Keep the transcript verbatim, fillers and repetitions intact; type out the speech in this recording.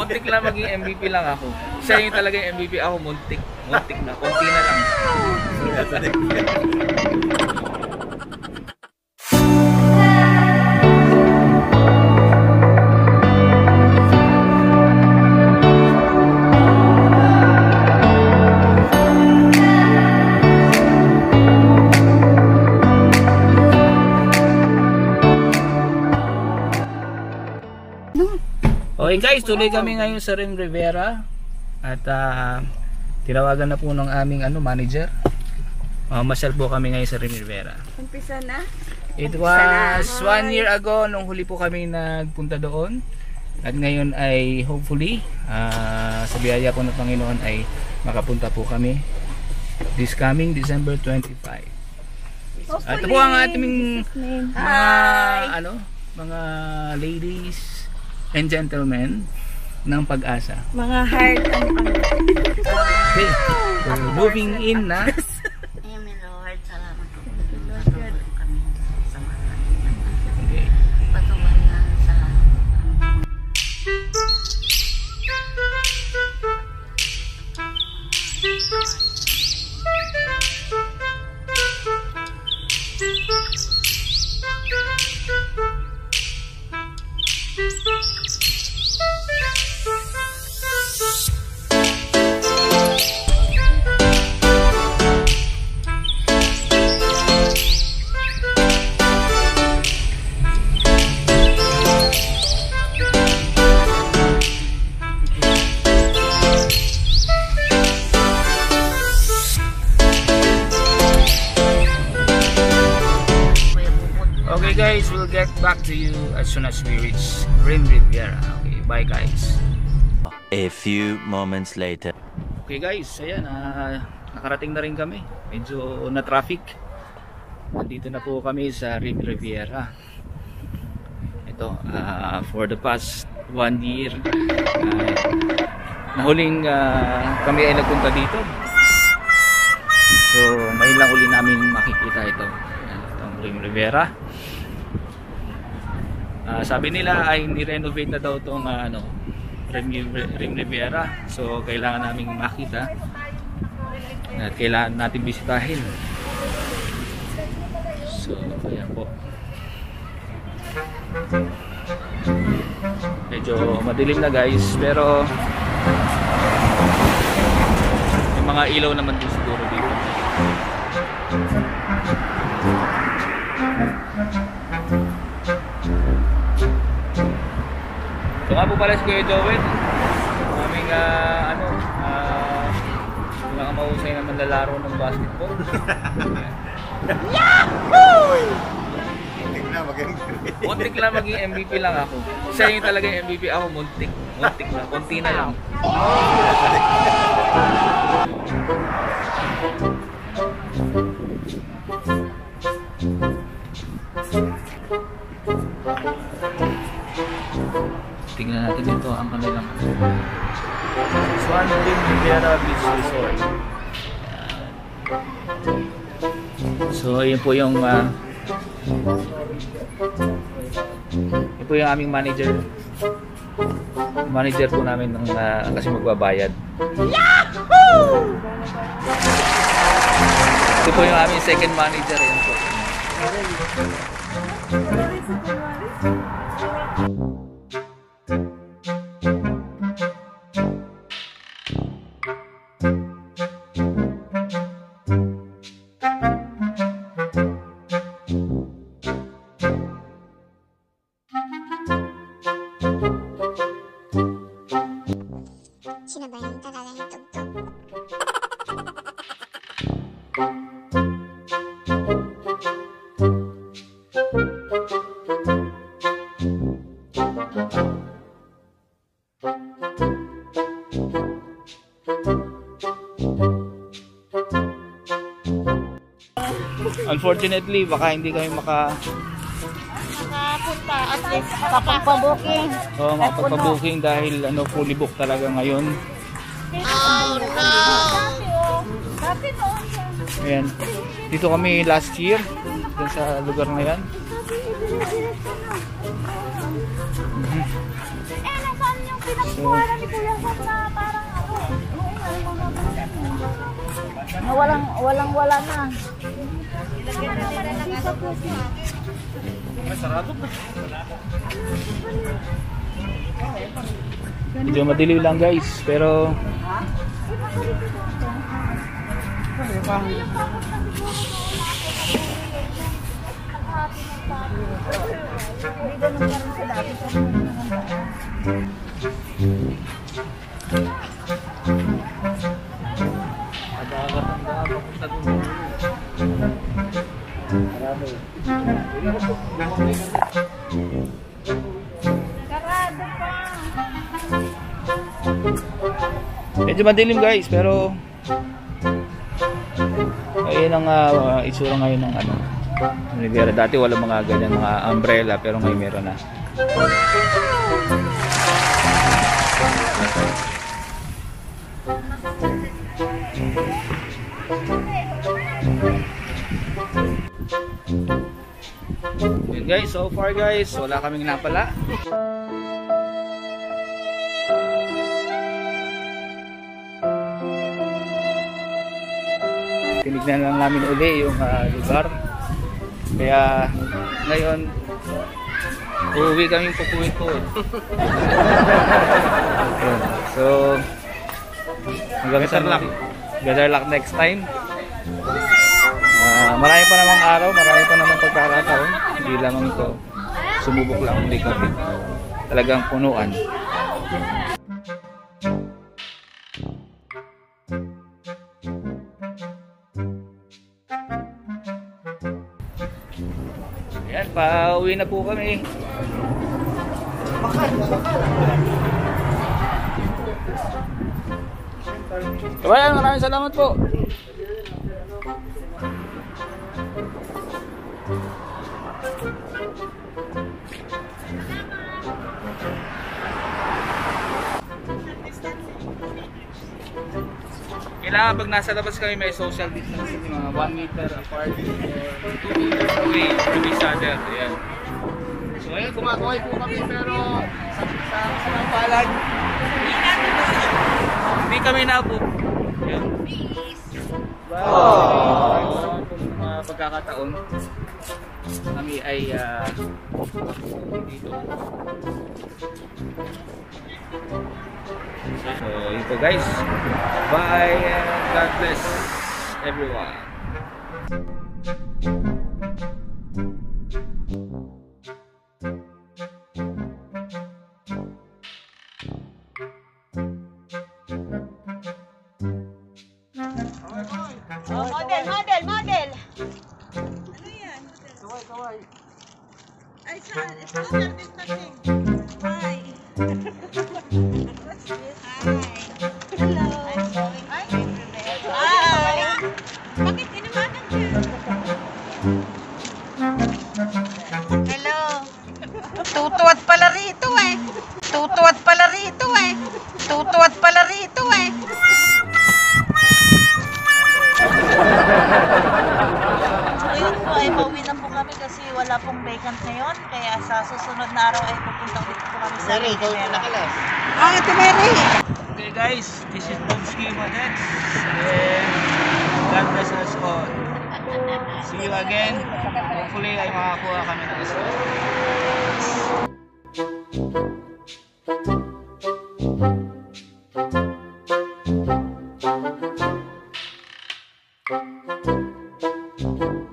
Muntik lang maging M V P lang ako. Siya yung talaga yung M V P, ako muntik. Muntik na, konti na lang. Okay guys, tuloy kami ngayon sa Rim Rivera at uh, tinawagan na po ng aming ano, manager. Uh, masyal po kami ngayon sa Rim Rivera. Umpisa na? It was one year ago nung huli po kami nagpunta doon. At ngayon ay hopefully uh, sa biyaya po ng Panginoon ay makapunta po kami this coming December twenty-five. At ito po ang ating mga ano, mga ladies and gentlemen ng Pag-asa. Mga heart and ano. Okay, we're moving in na. Amen, Lord. Salamat po. Patuloy kami sa mga Okay. patuloy na salamat. Okay guys, we'll get back to you as soon as we reach Rim Rivera. Okay, bye guys. A few moments later. Okay guys, ayan, uh, nakarating na rin kami. Medyo na traffic. Nandito na po kami sa Rim Rivera. Ito, uh, for the past one year uh, nahuling uh, kami ay nagpunta dito. So, ngayon lang uli namin makikita ito. Ayan, itong Rim Rivera. Uh, sabi nila ay ni-renovate na daw itong uh, ano, Rim, Rim Rivera. So kailangan naming makita at kailangan natin bisitahin. So ayan po. Medyo madilim na guys, pero may mga ilaw naman din siguro dito. So nga po pala si Kuya Joel, aming uh, ano, uh, pinakamahusay na manlalaro ng basketball. Yahoo! Muntik na maging Muntik lang maging M V P lang ako. Siya yung talaga yung M V P, ako muntik. Muntik na, konti na lang. Tingnan natin dito ang kanilang Swan Rim Rivera Beach Resort. So yun po yung uh, yun po yung aming manager. Manager po namin ng uh, kasi magbabayad. Yahoo! Ito po yung aming second manager. Yun po. Sinabayan talaga yung tugtog. Unfortunately, baka hindi kami maka Nakapunta at least makapagpa-booking. oh, makapagpa-booking dahil ano, fully booked talaga ngayon. Oh no! Dati noon. Ayan. Dito kami last year dun sa lugar na yan. Eh, nasaan yung pinagkukuhanan ni Kuya Sam na parang ano. Oo, ay mga na walang, walang wala na. Ilagyan na nila ng ano po siya. Masarado pa. Medyo madilim lang guys, pero Hindi ganun pa rin sa dati. Nagkakatanda ako kung tagunin. Marami. Karado pa. Medyo madilim guys, pero ayun ang uh, itsura ngayon ng ano, Riviera. Dati wala mga ganyan, mga umbrella, pero ngayon meron na. Yun guys, so far guys, wala kaming napala. Tinignan lang namin uli yung uh, lugar. Kaya ngayon uuwi kami pupuwit-puwit. So hanggang sa luck. Better luck next time. Uh, marami pa namang araw, marami pa namang pagkakataon. Hindi lamang ito. Sumubok lang uli kami. Talagang punuan. Ayan, pauwi na po kami. Kabayan, maraming salamat po. Kailangan pag nasa labas kami may social distancing, mga one meter apart or two meters away from each other. Ayan. So ayun, kumakaway po kami pero sa sa mga palad hindi kami napo. Ayan. Wow! Mga pagkakataon kami ay uh, dito. So yun po guys, bye and God bless everyone. Oh, model, model, model. Ano yan? Kaway, kaway. Ay, saan? Social distancing. Hi. What's this? Hi. Hello. I'm going to Riviera. Hi. Bakit inamanan siya? Hello. Tutuwad pala rito eh. Tutuwad pala rito eh. Tutuwad pala rito eh. Ngayon po ay pauwi na po kami kasi wala pong vacant ngayon. Kaya sa susunod na araw ay pupunta ulit po kami sa Riviera. Ah, ito Mary! Okay guys, this is Bobski Madets and God bless us all. See you again. Hopefully ay makakuha kami ng isa. Thank you.